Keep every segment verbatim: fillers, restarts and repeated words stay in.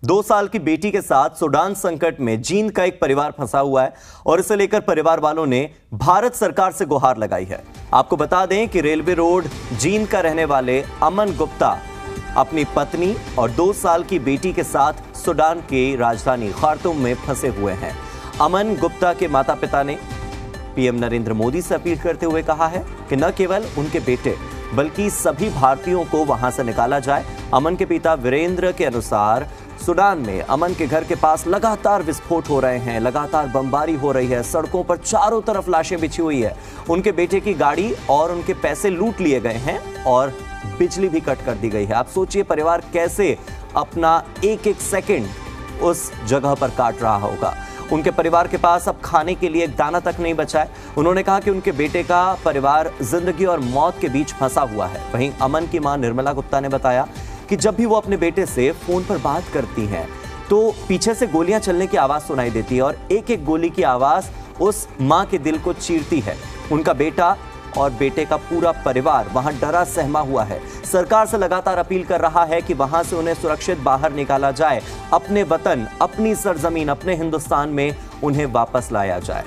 दो साल की बेटी के साथ सूडान संकट में जींद का एक परिवार फंसा हुआ है और इसे लेकर परिवार वालों ने भारत सरकार से गुहार लगाई है। आपको बता दें कि रेलवे रोड जींद का रहने वाले अमन गुप्ता अपनी पत्नी और दो साल की बेटी के साथ सूडान की राजधानी खार्तूम में फंसे हुए हैं। अमन गुप्ता के माता पिता ने पीएम नरेंद्र मोदी से अपील करते हुए कहा है कि न केवल उनके बेटे बल्कि सभी भारतीयों को वहां से निकाला जाए। अमन के पिता वीरेंद्र के अनुसार सूडान में अमन के घर के पास लगातार विस्फोट हो रहे हैं, लगातार बमबारी हो रही है, सड़कों पर चारों तरफ लाशें बिछी हुई है। उनके बेटे की गाड़ी और उनके पैसे लूट लिए गए हैं और बिजली भी कट कर दी गई है। आप सोचिए परिवार कैसे अपना एक एक सेकंड उस जगह पर काट रहा होगा। उनके परिवार के पास अब खाने के लिए एक दाना तक नहीं बचा है। उन्होंने कहा कि उनके बेटे का परिवार जिंदगी और मौत के बीच फंसा हुआ है। वहीं अमन की मां निर्मला गुप्ता ने बताया कि जब भी वो अपने बेटे से फोन पर बात करती हैं तो पीछे से गोलियां चलने की आवाज सुनाई देती है और एक एक गोली की आवाज उस मां के दिल को चीरती है। उनका बेटा और बेटे का पूरा परिवार वहां डरा सहमा हुआ है। सरकार से लगातार अपील कर रहा है कि वहां से उन्हें सुरक्षित बाहर निकाला जाए, अपने वतन, अपनी सरजमीन, अपने हिंदुस्तान में उन्हें वापस लाया जाए।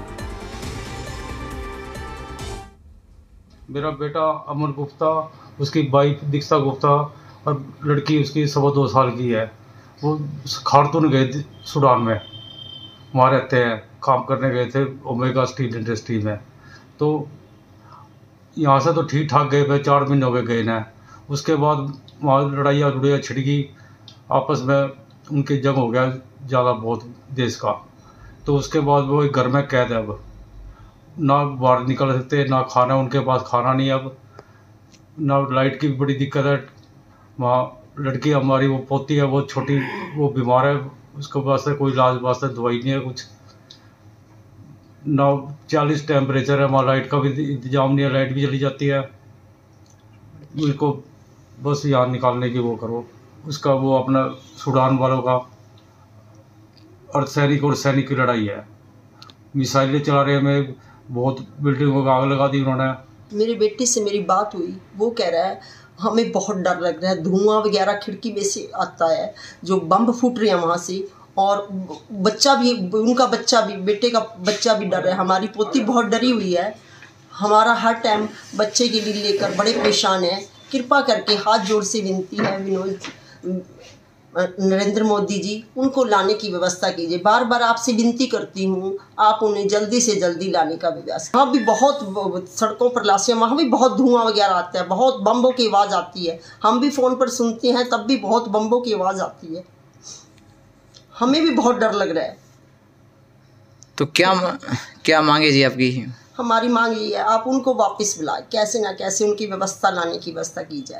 मेरा बेटा अमन गुप्ता, उसकी वाइफ दीक्षा गुप्ता और लड़की उसकी सवा दो साल की है। वो खार्तूम गए थे सूडान में, वहाँ रहते हैं, काम करने गए थे ओमेगा स्टील इंडस्ट्री में। तो यहाँ से तो ठीक ठाक गए भाई, चार महीने हो गए गए ना। उसके बाद वहाँ लड़ाइयाँ लुड़ाइयाँ छिड़ गई आपस में, उनके जंग हो गया ज़्यादा बहुत देश का। तो उसके बाद वो एक घर में कैद है, अब ना बाहर निकल सकते, ना खाना, उनके पास खाना नहीं, अब ना लाइट की भी बड़ी दिक्कत है। वहाँ लड़की हमारी वो पोती है, वो छोटी, वो बीमार है, उसके वास्ते कोई इलाज वास्ते दवाई नहीं है कुछ ना। चालीस टेम्परेचर है, वहाँ लाइट का भी इंतजाम नहीं है, लाइट भी चली जाती है। उनको बस यहाँ निकालने की वो करो। उसका वो अपना सूडान वालों का अर्धसैनिक और सैनिक की लड़ाई है। मिसाइलें चला रहे हैं, बहुत बिल्डिंगों को आग लगा दी उन्होंने। मेरी बेटी से मेरी बात हुई, वो कह रहा है हमें बहुत डर लग रहा है, धुआं वगैरह खिड़की में से आता है, जो बम फूट रहे हैं वहाँ से, और बच्चा भी, उनका बच्चा भी, बेटे का बच्चा भी डर रहा है। हमारी पोती बहुत डरी हुई है। हमारा हर टाइम बच्चे के लिए लेकर बड़े परेशान है। कृपा करके हाथ जोड़ से विनती है विनोद नरेंद्र मोदी जी, उनको लाने की व्यवस्था कीजिए। बार बार आपसे विनती करती हूँ, आप उन्हें जल्दी से जल्दी लाने का व्यवस्था। वहाँ भी बहुत सड़कों पर लाशें, वहाँ भी बहुत धुआं वगैरह आता है, बहुत बम्बों की आवाज़ आती है। हम भी फ़ोन पर सुनते हैं, तब भी बहुत बम्बों की आवाज़ आती है। हमें भी बहुत डर लग रहा है। तो क्या क्या मांगे जी आपकी? हमारी मांग ये है, आप उनको वापस बुलाएं, कैसे ना कैसे उनकी व्यवस्था लाने की व्यवस्था की जाए।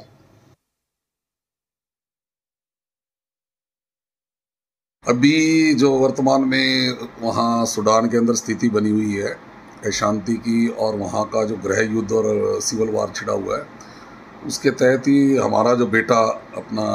अभी जो वर्तमान में वहाँ सूडान के अंदर स्थिति बनी हुई है अशांति की, और वहाँ का जो गृह युद्ध और सिविल वार छिड़ा हुआ है, उसके तहत ही हमारा जो बेटा अपना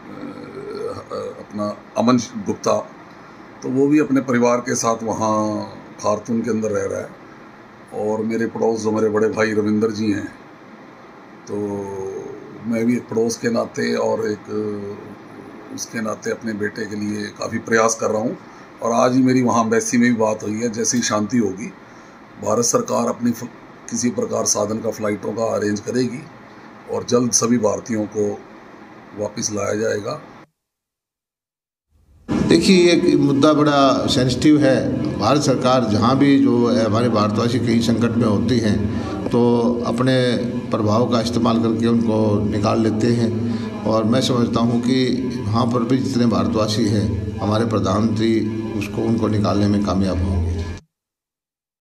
अपना अमन गुप्ता, तो वो भी अपने परिवार के साथ वहाँ खार्तूम के अंदर रह रहा है। और मेरे पड़ोस जो मेरे बड़े भाई रविंदर जी हैं, तो मैं भी एक पड़ोस के नाते और एक उसके नाते अपने बेटे के लिए काफ़ी प्रयास कर रहा हूँ। और आज ही मेरी वहाँ एम्बेसी में भी बात हुई है, जैसी शांति होगी भारत सरकार अपनी किसी प्रकार साधन का फ़्लाइटों का अरेंज करेगी और जल्द सभी भारतीयों को वापस लाया जाएगा। देखिए, ये मुद्दा बड़ा सेंसिटिव है। भारत सरकार जहाँ भी जो हमारे भारतवासी कहीं संकट में होते हैं तो अपने प्रभाव का इस्तेमाल करके उनको निकाल लेते हैं। और मैं समझता हूँ कि वहाँ पर भी जितने भारतवासी हैं, हमारे प्रधानमंत्री उसको उनको निकालने में कामयाब होंगे।